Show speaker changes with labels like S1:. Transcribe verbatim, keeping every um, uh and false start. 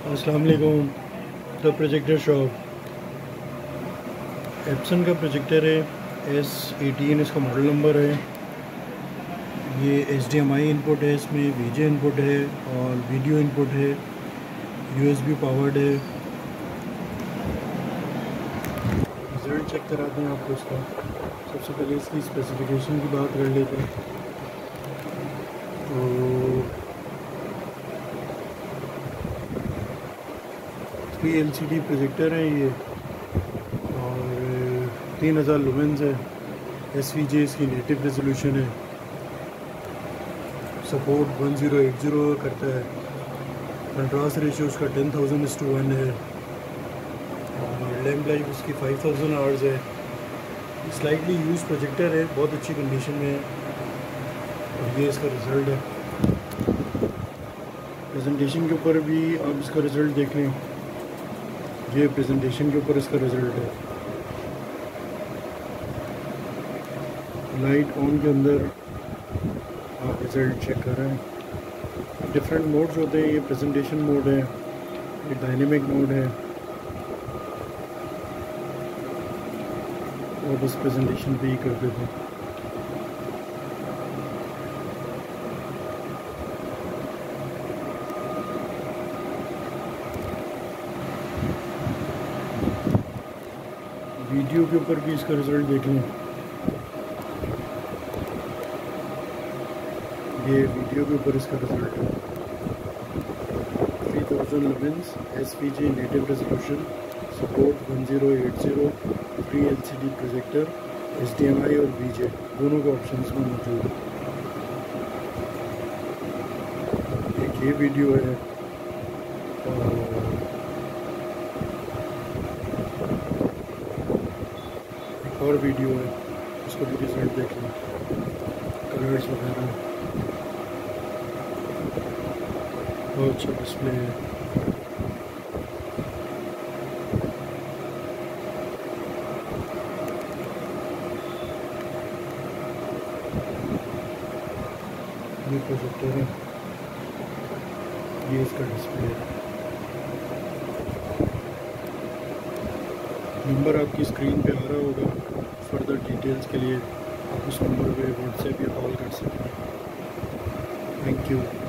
S1: अस्सलाम वालेकुम। The projector shop Epson का प्रोजेक्टर है। एस एटीन इसका मॉडल नंबर है। ये H D M I input है, इसमें वी जे इनपुट है और वीडियो इनपुट है। यू एस बी पावर्ड है। रिज़ल्ट चेक कराते हैं आपको इसका। सबसे पहले इसकी स्पेसिफिकेशन की बात कर लेते हैं। तो three L C D projector है ये और तीन हज़ार लुमेंस है। एस वी जे इसकी नेटिव रेजोल्यूशन है। Support one zero eight zero करता है। कंट्रास्ट रेशियो उसका ten thousand is to one है और लैम्प लाइफ उसकी फाइव थाउजेंड आवर्स है। स्लाइटली यूज प्रोजेक्टर है, बहुत अच्छी कंडीशन में है और ये इसका रिज़ल्ट है। प्रेजेंटेशन के ऊपर भी आप इसका रिज़ल्ट देख लें। ये प्रेजेंटेशन के ऊपर इसका रिज़ल्ट है। लाइट ऑन के अंदर आप रिज़ल्ट चेक कर रहे हैं। डिफरेंट मोड्स होते हैं। ये प्रेजेंटेशन मोड है, ये डायनेमिक मोड है और बस प्रेजेंटेशन पे ही कर देते हैं। वीडियो के ऊपर भी इसका रिज़ल्ट देख लें। ये वीडियो के ऊपर इसका रिज़ल्ट है। Three thousand lumens, S V J native resolution, support one zero eight zero, three L C D projector, H D M I और वी जे दोनों के ऑप्शन में मौजूद है। एक ये वीडियो है और एक और वीडियो है, उसको भी रिजल्ट देख लें। कलर्स वगैरह बहुत अच्छा डिस्प्ले है। ये प्रोजेक्टर है, ये इसका डिस्प्ले है। नंबर आपकी स्क्रीन पे आ रहा होगा। फर्दर डिटेल्स के लिए आप उस नंबर पे व्हाट्सएप या कॉल कर सकते हैं। Thank you.